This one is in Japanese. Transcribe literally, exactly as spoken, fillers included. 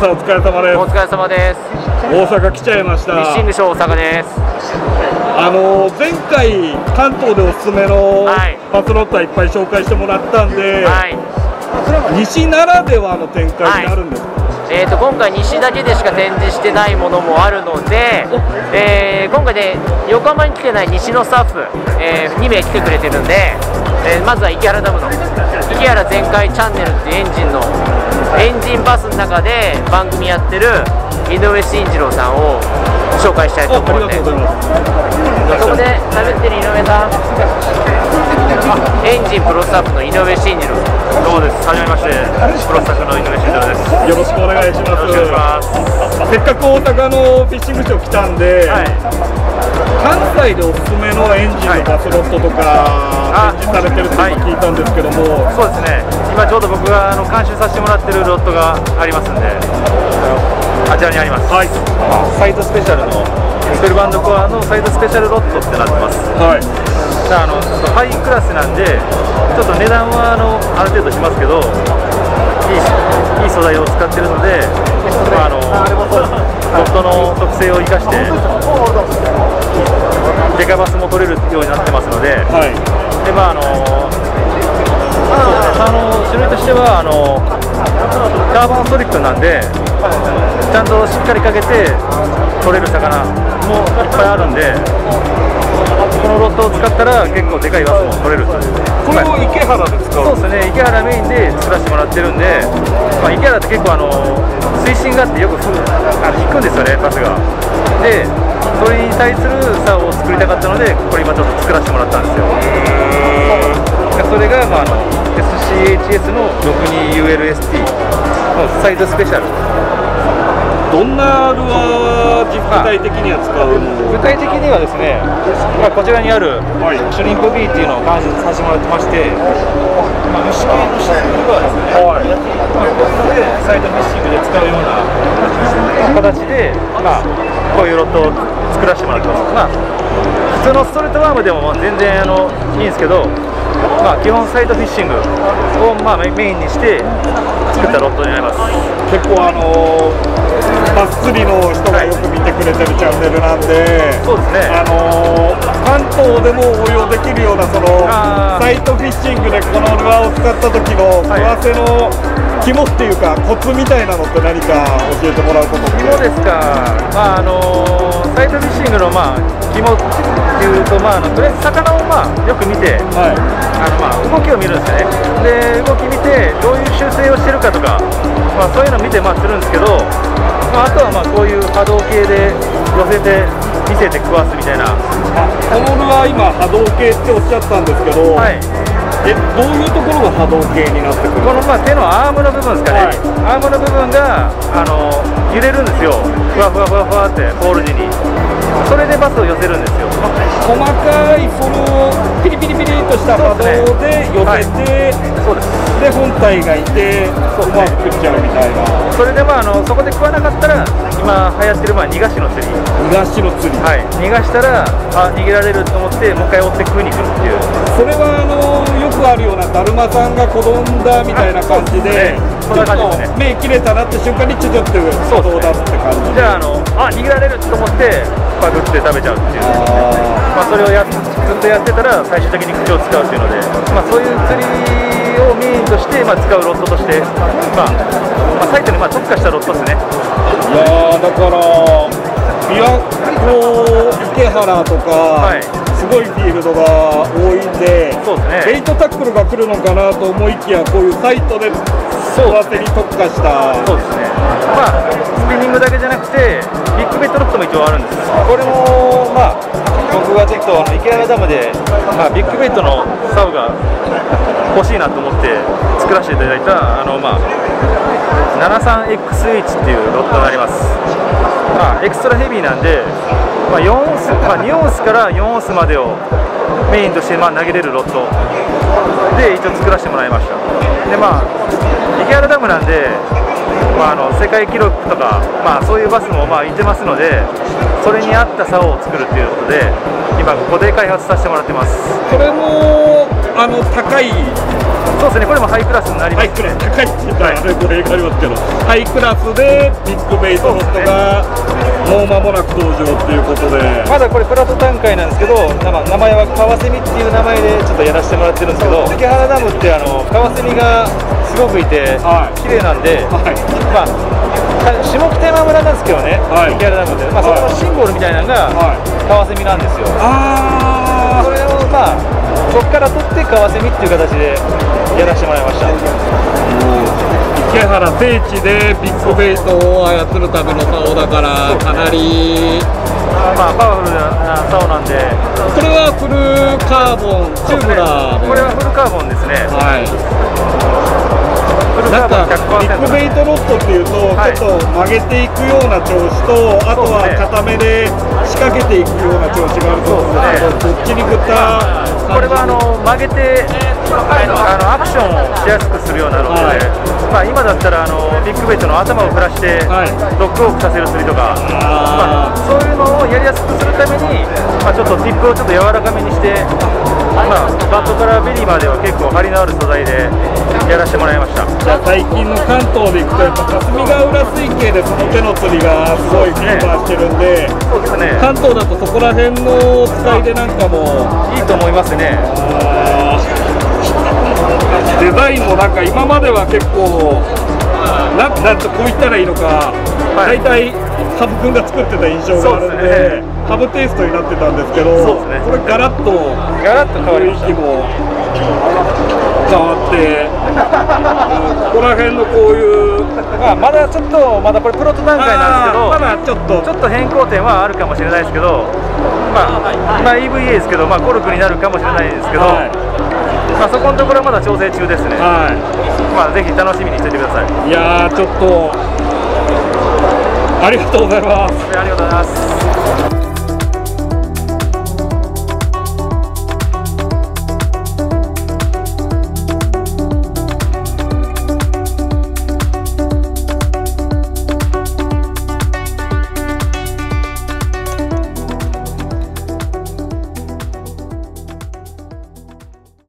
さんお疲れ様です。 お疲れ様です。 大阪来ちゃいました。 フィッシングショー大阪です。 あの前回関東でおすすめのパスロットはいっぱい紹介してもらったんで、はい、西ならではの展開になるんですか？はい、 えー、と今回西だけでしか展示してないものもあるので、えー、今回で横浜に来てない西のスタッフ、えー、にめい来てくれてるんで、えー、まずは池原ダムの池原全開チャンネルっていうエンジンのエンジンバスの中で番組やってる井上慎次郎さんを紹介したいと思うので、そこで喋ってる井上さん、エンジンプロスタッフの井上慎次郎さん。 どうもです。はじめまして。プロスタッフの井上慎次郎です。 よろしくお願いします。 よろしくお願いします。 せっかく大阪のフィッシングショー来たんで、はい、関西でおすすめのエンジンのバスロットとか展示されてるって聞いたんですけども、 はい、そうですね。今ちょうど僕があの監修させてもらってるロットがありますんで、あちらにあります。はい、サイドスペシャルのスペルバンドコアのサイドスペシャルロットってなってます。はい。あのハイクラスなんで、ちょっと値段はあのある程度しますけど、いいいい素材を使ってるので、まあ、あのロットの特性を生かしてデカバスも取れるようになってますので、はい、でまああのそうですね、あの種類としてはあのカーボンストリックなんで、ちゃんとしっかりかけて取れる魚もいっぱいあるんで、このロットを使ったら結構でかいバスも取れるという。 これを池原で使う？ そうですね、池原メインで作らせてもらってるんで、まあ、池原って結構あの水深があってよくあの引くんですよね、バスが。でそれに対する竿を作りたかったので、これ今ちょっと作らせてもらったんですよ。それが、まあ、あの エスシーエイチエス の ろくじゅうにユーエルエスティー のサイズスペシャル。 どんなルアー具体的には使うの？ 具体的にはですね、まあ、こちらにあるシュリンプ B っていうのを監修させてもらってまして、まあ、虫系のシュリンプルアーですね、はい、まあ、ここでサイドフィッシングで使うような形で、まあ、こういうロットを作らせてもらってます。まあ、普通のストレートワームでも全然あのいいんですけど、まあ、基本サイドフィッシングをまあメインにして作ったロットになります。 結構あのーバス釣りの人がよく見てくれてるチャンネルなんで、そうですね、あのー、関東でも応用できるようなそのサイトフィッシングでこのルアーを使った時の食わせの肝っていうかコツみたいなのって何か教えてもらうことって？ 肝ですか。まああのー、サイトフィッシングのまあ肝っていうと、まあ、あのとりあえず魚をまあよく見て、はい、あのまあ動きを見るんですよね。で動き見てどういう修正をしてるかとか、まあ、そういうのを見てまあするんですけど、まあ、あとはまあこういう波動系で寄せて見せて食わすみたいな。 このルアー今波動系っておっしゃったんですけど、はい、えどういうところが波動系になってくる？ このまあ手のアームの部分ですかね、はい、アームの部分があの揺れるんですよ、ふわふわふわふわってホール時に。それでバスを寄せるんですよ。 細かいそのピリピリピリとした波動で寄せて、そうです、で本体がいてうまく食っちゃうみたいな。 それでまああのそこで食わなかったら、今流行ってるまあ逃がしの釣り。 逃がしの釣り。 はい。逃がしたらあ逃げられると思ってもう一回追って食いに来るっていう。 それはあのよくあるようなだるまさんが転んだみたいな感じで、 そんな感じですね。 目切れたなって瞬間にちょちょって波動を出すって感じで。 じゃああのあ逃げられると思ってパクって食べちゃうっていう。まあそれをやずっとやってたら最終的に口を使うっていうので、まあそういう釣りをメインとしてまあ使うロットとして、まあ、まあサイトにまあ特化したロットですね。 いやーだから琵琶湖池原とか、はい、すごいフィールドが多いんで、そうですね、ベイトタックルが来るのかなと思いきや、こういうサイトで育てに特化した。 そうですね、まあスピニングだけじゃなくてビッグベッドロットも一応あるんです。これもまあ僕がちょっとあの池原ダムで、まあ、ビッグベッドの竿が欲しいなと思って作らせていただいたあの、まあ、ななじゅうさんエックスエイチ っていうロットになります。まあ、エクストラヘビーなんで、まあ、よんオンス、まあ、にオンスからよんオンスまでをメインとしてまあ投げれるロットで一応作らせてもらいました。でまあ池原ダムなんで、まあ、あの世界記録とか、まあ、そういうバスもまあいてますので、それに合った竿を作るっていうことで今ここで開発させてもらってます。 これもあの高い、 そうですね、これもハイクラスになります、ね、 ハイクラス高いって言ったらあれ語弊がありますけど、ハイクラスでビッグベイトロットがもう間もなく登場っていうことで、 まだこれプラト段階なんですけど、名前はカワセミっていう名前でちょっとやらせてもらってるんですけど、関原ダムってあのカワセミがすごくいて、はい、綺麗なんで、はい、まあ下北山村なんですけどね、はい、関原ダムって、まあ、そこのシンボルみたいなのがカワセミなんですよ。あそれをまあここから取ってカワセミっていう形でやらせてもらいました。 池原聖地でビッグベイトを操るための竿だから、かなりまあパワフルな竿なんで、 これはフルカーボンチューブラーで、 これはフルカーボンですね。はい。 なんかビッグベイトロッドっていうと、はい、ちょっと曲げていくような調子と、あとは固めで仕掛けていくような調子があると思うんですけど、どっちに振ったこれはあの曲げてあのアクションをしやすくするようなので、はい、まあ今だったらあのビッグベイトの頭を振らしてロックオフさせる釣りとか、まあ、そういうのをやりやすくするために、まあ、ちょっとティップをちょっと柔らかめにして、まあ、バットからベリーまでは結構張りのある素材でやらせてもらいました。 じゃあ最近の関東でいくとやっぱ霞ヶ浦水系でその手の釣りがすごいフィーバーしてるんで、 そうですね、 関東だとそこら辺の使いでなんかもいいと思いますね。 デザインもなんか今までは結構ななんとこう言ったらいいのか、はい、大体羽生君が作ってた印象があるんで、羽生テイストになってたんですけど、そうですね、これガラッとガラッと変わりました。 雰囲気も変わって、ここら辺のこういう、 まあ、まだちょっとまだこれプロト段階なんですけど、 まだちょっとちょっと変更点はあるかもしれないですけど、まあ今 イーブイエー ですけど、まあコルクになるかもしれないですけど、はい、まあそこのところはまだ調整中ですね。はい、まあぜひ楽しみにしておいてください。 いやーちょっとありがとうございます。 ありがとうございます。